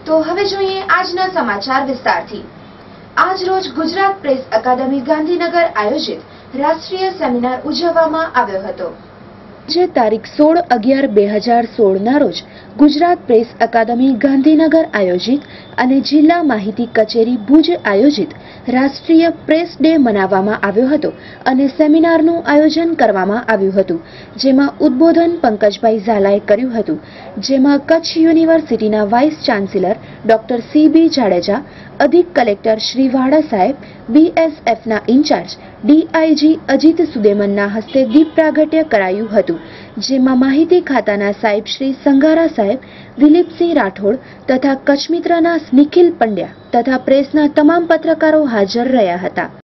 તો હવે જોઈએ આજના સમાચાર વિસ્તારથી। આજ રોજ ગુજરાત પ્રેસ અકાદમી ગાંધીનગર આયોજિત રાષ્ટ્રીય સેમિનાર ઉજવવામાં આવ્યો હતો। જે તારીખ 16/11/2016 ના રોજ ગુજરાત પ્રેસ અકાદમી ગાંધીનગર આયોજિત અને જિલ્લા માહિતી કચેરી ભુજ આયોજિત રાષ્ટ્રીય પ્રેસ ડે મનાવવામાં આવ્યો હતો અને સેમિનારનું આયોજન કરવામાં આવ્યું હતું, જેમાં ઉદ્બોધન પંકજભાઈ ઝાલાએ કર્યું હતું, જેમાં કચ્છ યુનિવર્સિટીના vice chancellor doctor CB Jadeja, અધિક કલેક્ટર શ્રી વાડા સાહેબ, BSFના ઇન્ચાર્જ DIG અજીત સુદેમનના હસ્તે દીપ પ્રાગટ્ય કરાયું હતું, જેમાં માહિતી ખાતાના સાહેબ શ્રી સંઘારા સાહેબ, દિલીપસિંહ રાઠોડ તથા કચ્છ મિત્રના નિખિલ પંડ્યા તથા પ્રેસના તમામ પત્રકારો હાજર રહ્યા હતા।